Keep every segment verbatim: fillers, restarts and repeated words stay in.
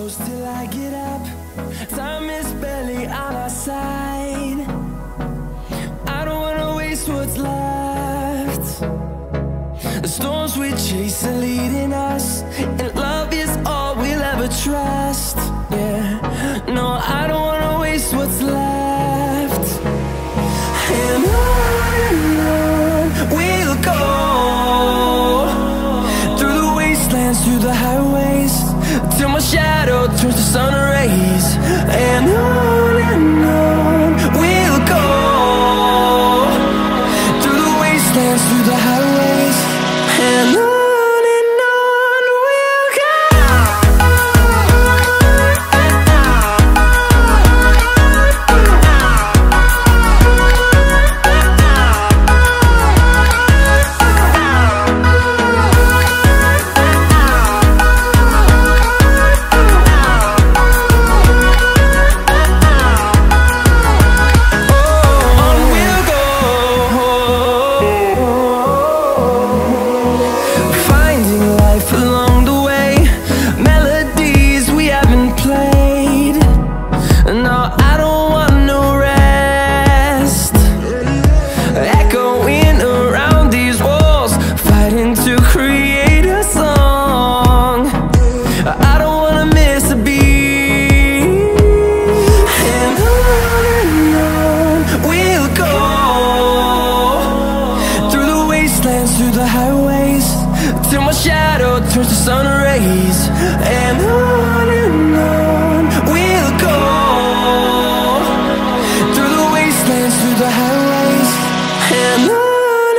close till I get up. Time is barely on our side. I don't wanna waste what's left. The storms we chase are leading us, and love is all we'll ever trust. Yeah, no, I don't wanna waste what's left. And on and on we'll go, through the wastelands, through the highways, till my shadow turns to sun rays. And on and on we'll go, through the wastelands, through the highways, and on. Through the highways, till my shadow turns to sun rays. And on and on we'll go, through the wastelands, through the highways, and on.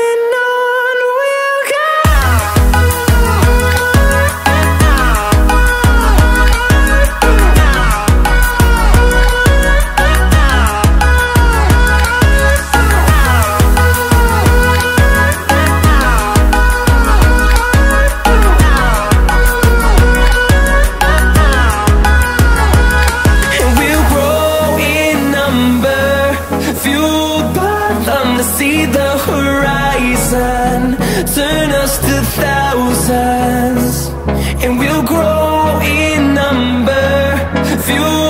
To see the horizon turn us to thousands, and we'll grow in number, fuel